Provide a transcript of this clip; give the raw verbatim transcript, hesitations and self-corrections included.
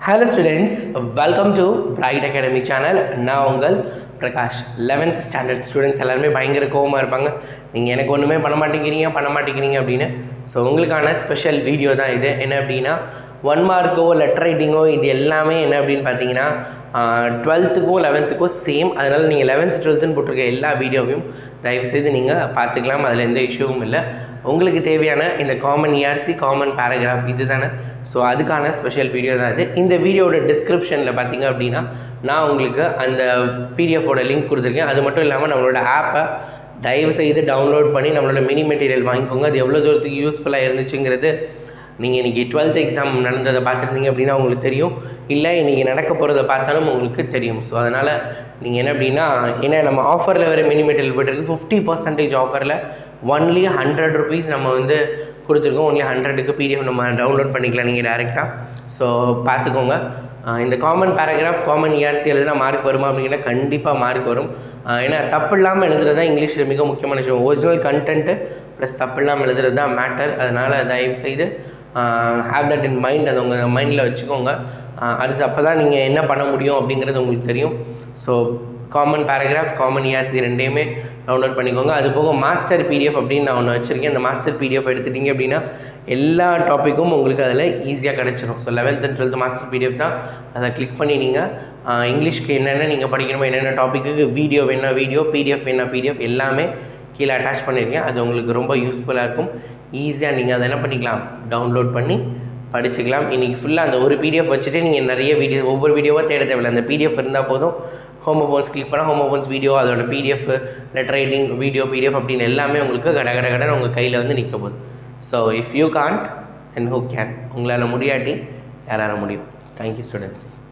Hello students, welcome to Bright Academy channel. நான் உங்கள் Prakash. eleventh standard students எல்லாரும் பயங்கர கோவமா இருப்பாங்க. நீங்க எனக்கு ஒண்ணுமே பண்ண மாட்டேங்கிறீங்க பண்ண மாட்டேங்கிறீங்க அப்படினு. சோ உங்களுக்கான ஸ்பெஷல் வீடியோ தான் இது. என்ன அப்படினா one மார்க்கோ லெட்டர் ரைட்டிங்கோ இது எல்லாமே என்ன அப்படினு பாத்தீங்கன்னா twelfth க்கும் eleventh க்கும் சேம். அதனால நீங்க eleventh twelfth ன்னு போட்டுருக்க எல்லா வீடியோவையும் தயவு செய்து நீங்க பார்த்துக்கலாம். அதுல எந்த இஷ்யூவும் இல்ல. உங்களுக்கு தேவையான இந்த common E R C common paragraph இதுதானே. ஸோ அதுக்கான ஸ்பெஷல் வீடியோ தான் இது. இந்த வீடியோட டிஸ்கிரிப்ஷனில் பார்த்தீங்க அப்படின்னா நான் உங்களுக்கு அந்த பிடிஎஃபோட லிங்க் கொடுத்துருக்கேன். அது மட்டும் இல்லாமல் நம்மளோட ஆப்பை தயவு செய்து டவுன்லோட் பண்ணி நம்மளோட மினி மெட்டீரியல் வாங்கிக்கோங்க. அது எவ்வளோ தூரத்துக்கு யூஸ்ஃபுல்லாக இருந்துச்சுங்கிறது நீங்கள் இன்றைக்கி டுவெல்த் எக்ஸாம் நடந்ததை பார்த்துருந்தீங்க அப்படின்னா உங்களுக்கு தெரியும். இல்லை இன்றைக்கி நடக்க போகிறத பார்த்தாலும் உங்களுக்கு தெரியும். ஸோ அதனால் நீங்கள் என்ன அப்படின்னா ஏன்னா நம்ம ஆஃபரில் வேறு மினி மெட்டீரியல் போய்ட்டுருக்கு. ஃபிஃப்டி பர்சன்டேஜ் ஆஃபரில் ஒன்லி ஹண்ட்ரட் ருபீஸ் நம்ம வந்து கொடுத்துருக்கோம். ஒன்லி ஹண்ட்ரடுக்கு பிடிஎஃப் நம்ம டவுன்லோட் பண்ணிக்கலாம் நீங்கள் டேரெக்டாக. ஸோ பார்த்துக்கோங்க. இந்த common paragraph common E R C எழுதுனா மார்க் வருமா அப்படின்னா கண்டிப்பாக மார்க் வரும். ஏன்னா தப்பு இல்லாமல் எழுதுறது தான் இங்கிலீஷில் மிக முக்கியமான விஷயம். ஒரிஜினல் கண்டென்ட்டு ப்ளஸ் தப்பு இல்லாமல் எழுதுறது தான் மேட்டர். அதனால் தயவு செய்து ஹேவ் தட் இன் மைண்ட், அதை உங்கள் மைண்டில் வச்சுக்கோங்க. அடுத்து அப்போ தான் நீங்கள் என்ன பண்ண முடியும் அப்படிங்கிறது உங்களுக்கு தெரியும். So common paragraph common E R C ரெண்டையுமே டவுன்லோட் பண்ணிக்கோங்க. அது போக மாஸ்டர் பிடிஎஃப் அப்படின்னு நான் ஒன்று வச்சுருக்கேன். அந்த மாஸ்டர் பிடிஎஃப் எடுத்துட்டிங்க அப்படின்னா எல்லா டாப்பிக்கும் உங்களுக்கு அதில் ஈஸியாக கிடச்சிடும். So eleventh and twelfth master PDF தான். அதை கிளிக் பண்ணி நீங்கள் இங்கிலீஷ்க்கு என்னென்ன நீங்கள் படிக்கணுமோ என்னென்ன டாப்பிக்கு வீடியோ வேணா வீடியோ பிடிஎஃப் வேணா பிடிஎஃப் எல்லாமே கீழே அட்டாச் பண்ணியிருக்கேன். அது உங்களுக்கு ரொம்ப யூஸ்ஃபுல்லாக இருக்கும். ஈஸியாக நீங்கள் அதை என்ன பண்ணிக்கலாம், டவுன்லோட் பண்ணி படிச்சுக்கலாம். இன்றைக்கி ஃபுல்லாக அந்த ஒரு பிடிஎஃப் வச்சுட்டு நீங்கள் நிறைய வீடியோ ஒவ்வொரு வீடியோவாக தேட தேவையில்லை. அந்த பிடிஎஃப் இருந்தால் போதும். ஹோமோபோன்ஸ் கிளிக் பண்ணால் ஹோமோபோன்ஸ் வீடியோ, அதோட PDF, letter writing video PDF அப்படின்னு எல்லாமே உங்களுக்கு கட கட கடன்னு உங்கள் கையில் வந்து நிற்க போகுது. So if you can't and who can, உங்களால் முடியாட்டி யாரால முடியும். Thank you students.